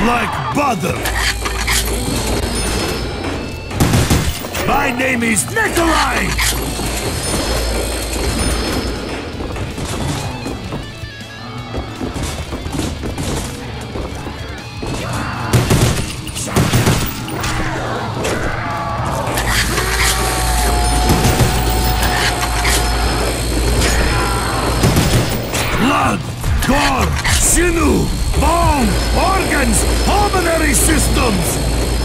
like butter. My name is Nikolai! Blood, gore, sinew, bone, organs, pulmonary systems!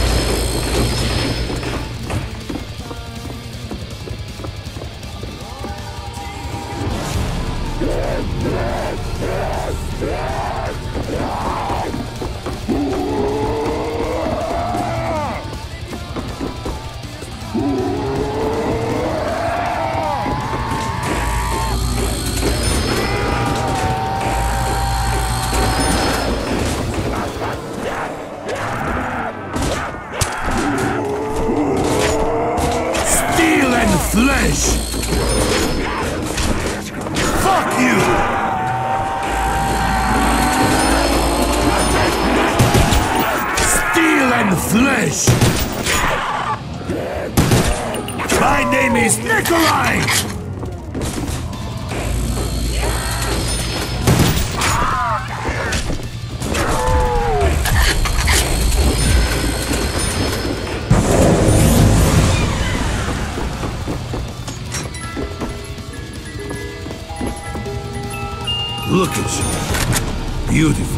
Flesh! Fuck you! Steel and flesh! My name is Nikolai! Look at you. Beautiful.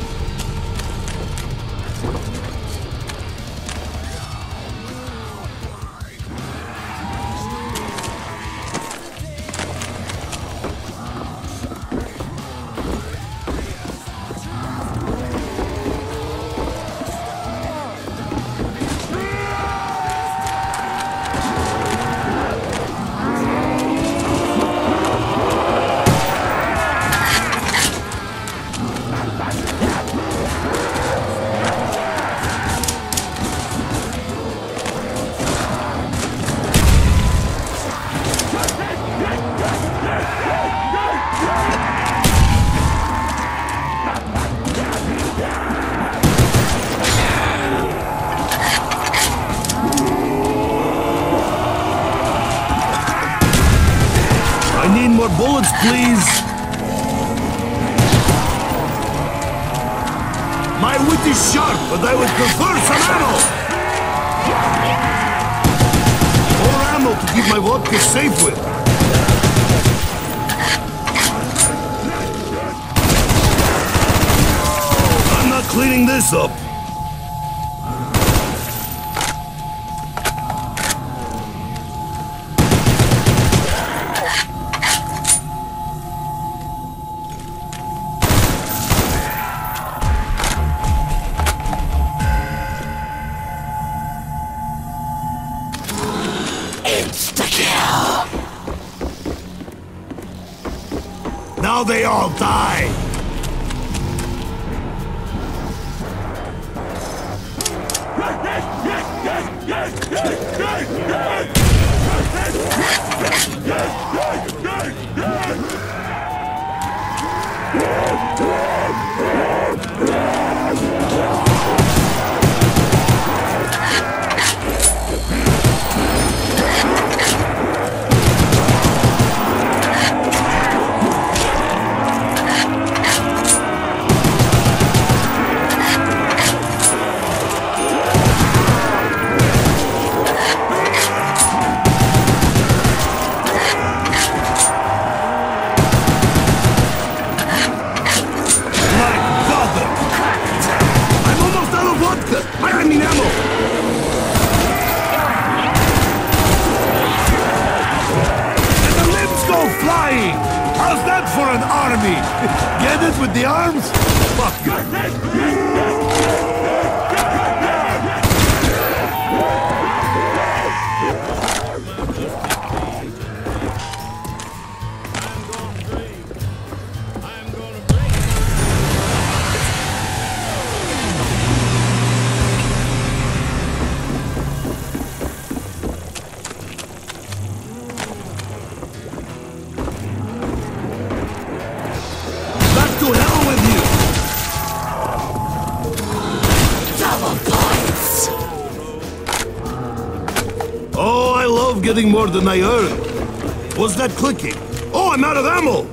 More bullets, please. My wit is sharp, but I would prefer some ammo. More ammo to keep my vodka safe with. I'm not cleaning this up. Now they all die! myself getting more than I earned. What's that clicking? Oh, I'm out of ammo!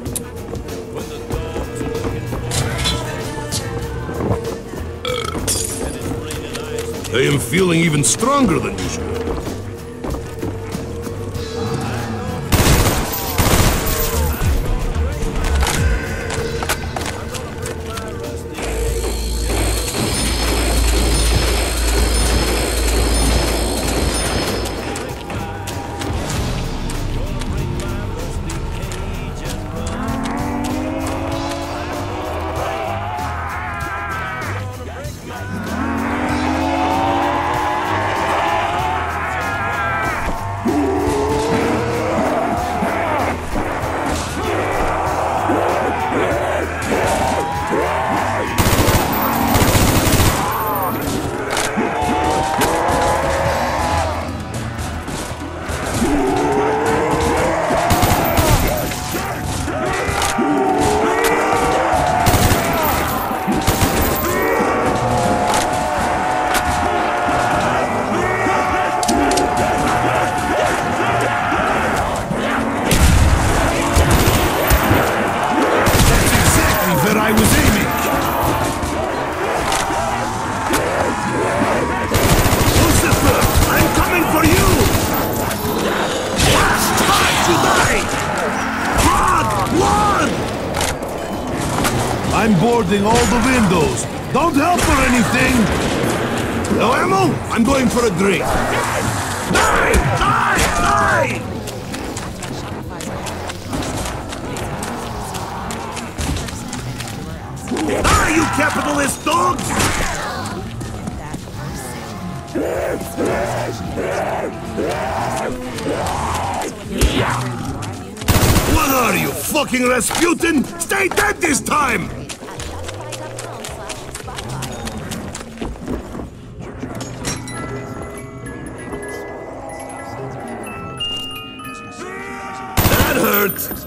I am feeling even stronger than usual. I'm boarding all the windows. Don't help or anything. No ammo? I'm going for a drink. Die! Die! Die! Die, you capitalist dogs! What are you, fucking Rasputin? Stay dead this time! That hurt!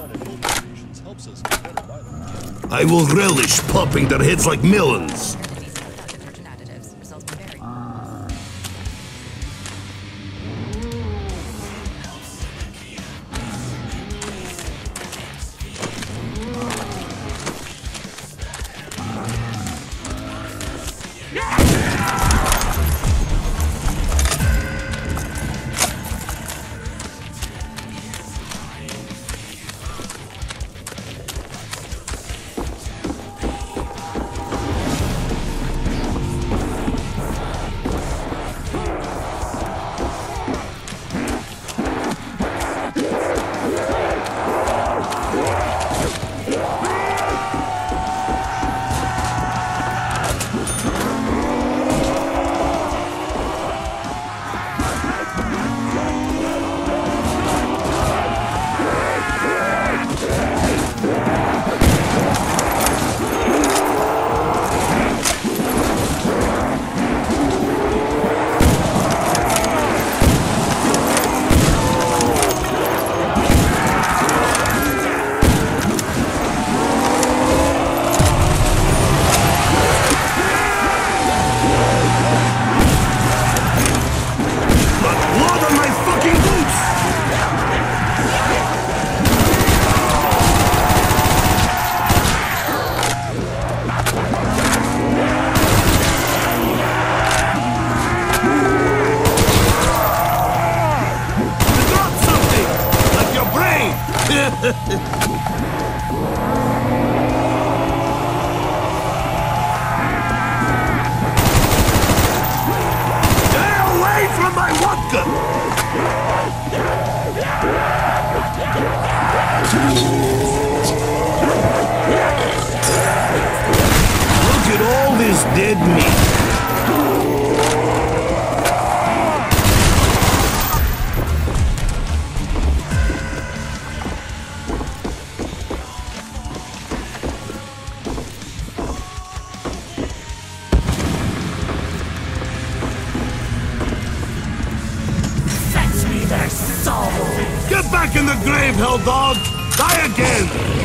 I will relish popping their heads like melons. Stay away from my vodka! Look at all this dead meat. Get back in the grave, hell dog! Die again!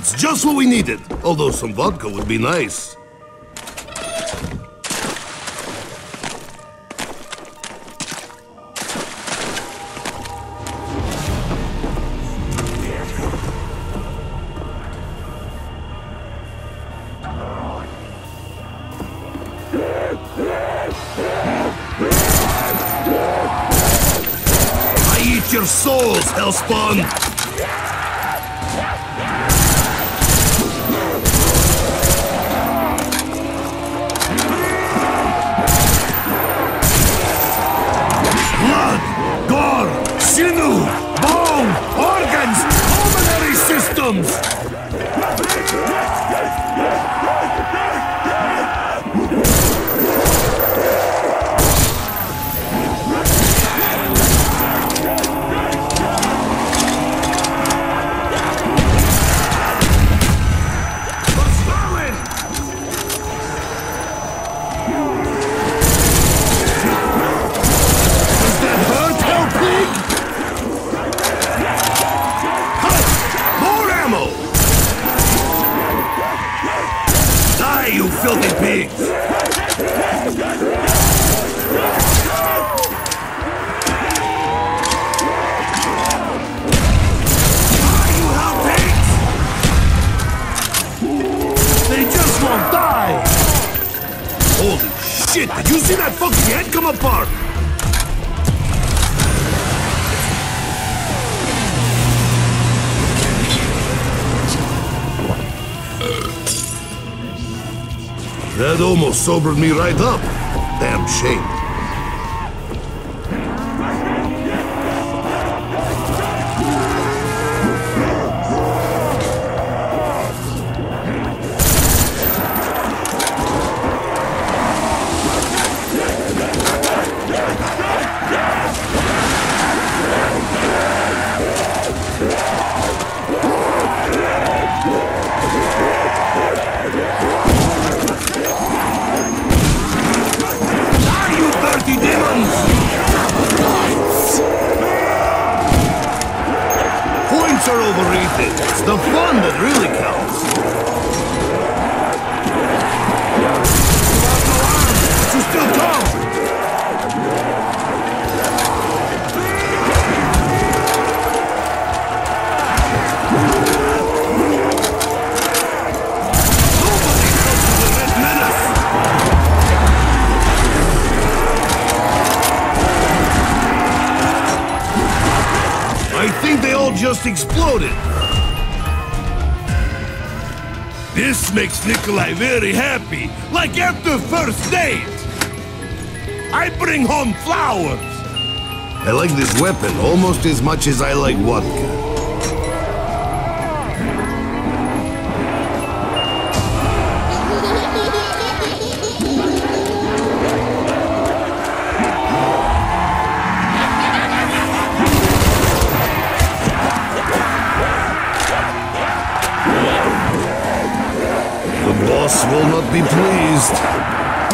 That's just what we needed. Although some vodka would be nice. I eat your souls, Hellspawn! Blood, gore, sinew, bone, organs, pulmonary systems! You filthy pigs! You hell pigs! They just won't die! Holy shit, did you see that fucking head come apart? That almost sobered me right up. Damn shame. Are overrated. It's the fun that really counts. But you still come. Nobody comes to the Red Menace. I think they all just exploded. This makes Nikolai very happy, like after first date. I bring home flowers. I like this weapon almost as much as I like vodka. The boss will not be pleased.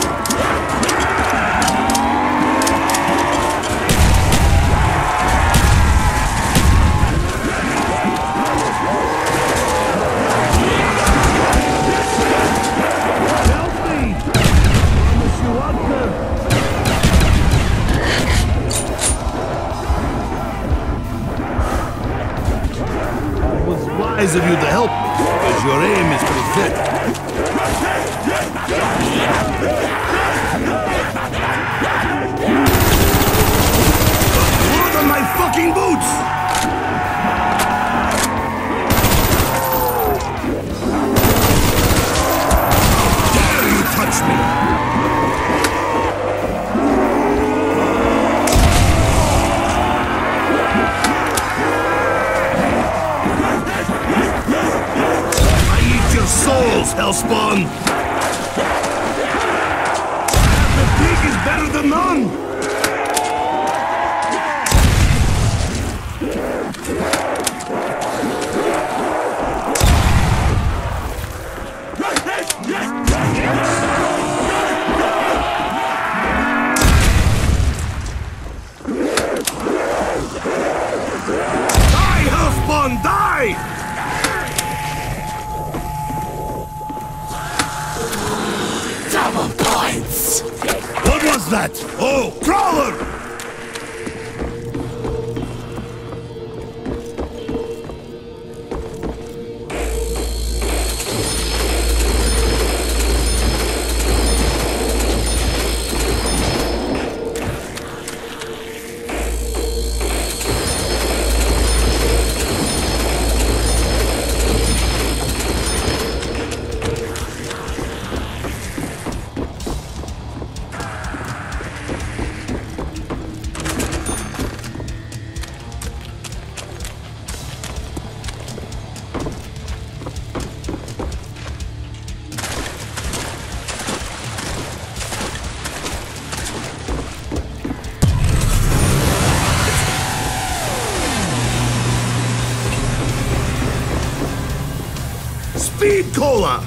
Wise of you to help me, because your aim is pathetic. Blood on my fucking boots! How dare you touch me! Souls, Hellspawn! The pig is better than none! Die, Hellspawn, die! was that? Oh, crawler! Speed Cola!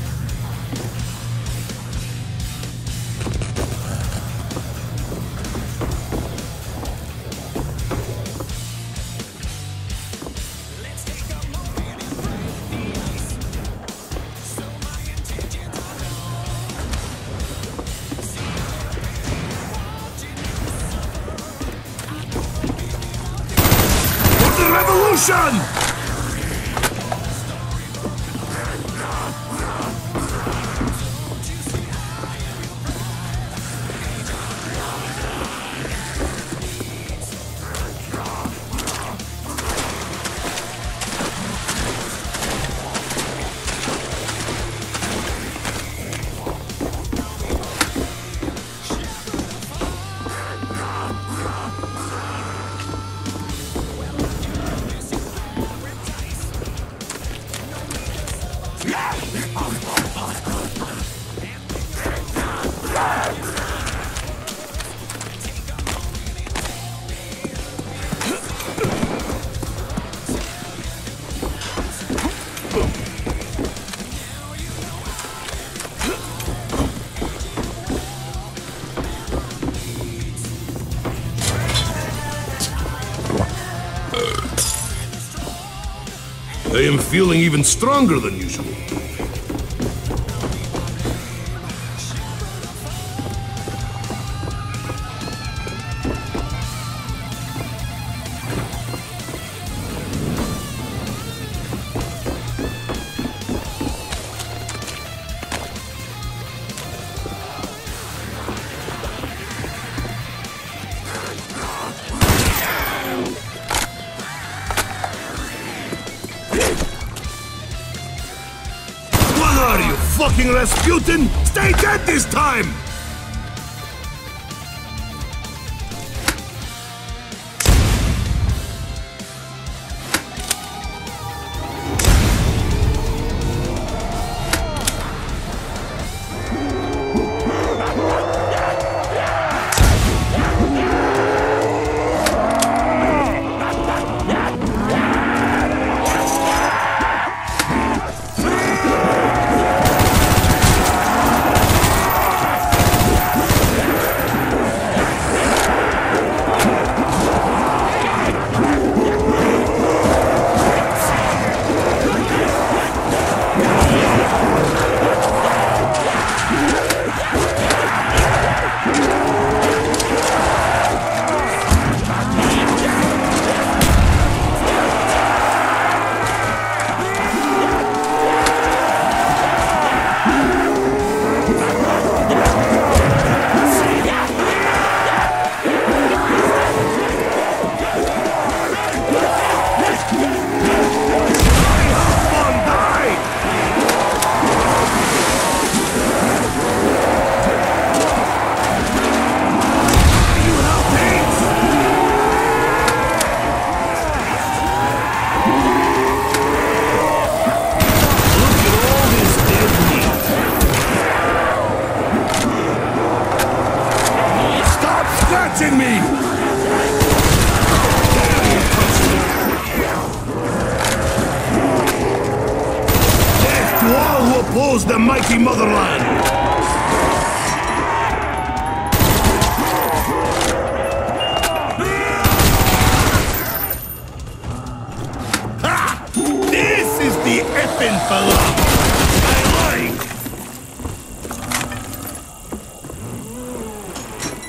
For the revolution! I am feeling even stronger than usual. Fucking Rasputin! Stay dead this time! Scratching me! Death to all who oppose the mighty motherland! Ha! This is the effing falafel I like!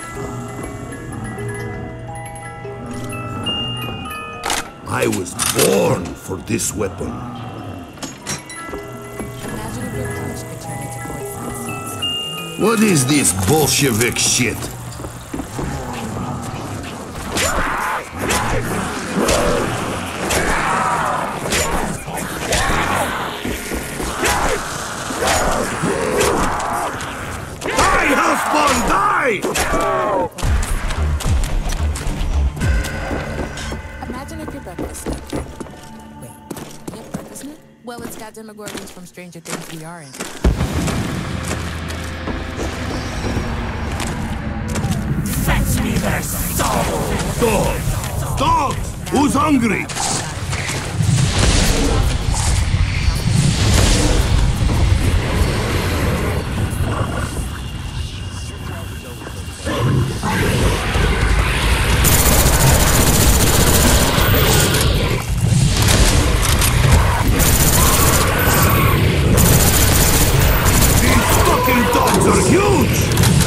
I was born for this weapon. Imagine if your punch could turn into poison seeds. What is this Bolshevik shit? Die, husband, die! Imagine if your breakfast stuck here. Wait, you have breakfast in it? Well, it's got Demogorgons from Stranger Things VR in it. Fetch me their soul! Dogs! Dogs! Who's hungry? These fucking dogs are huge!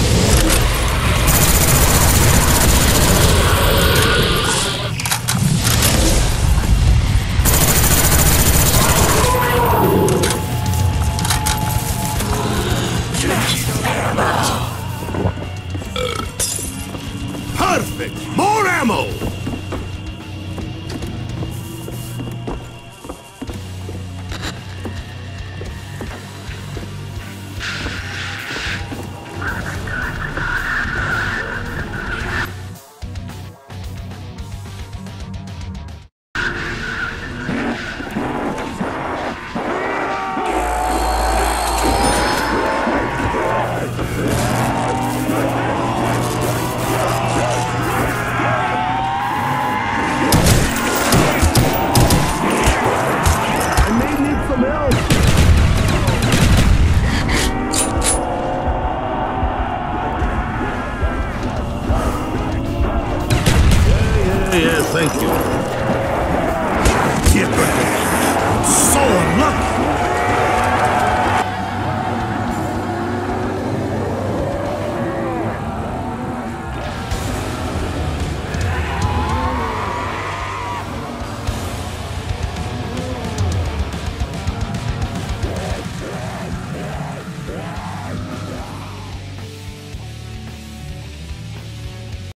Perfect! More ammo! I may need some help! Yeah, thank you. Get back! So unlucky!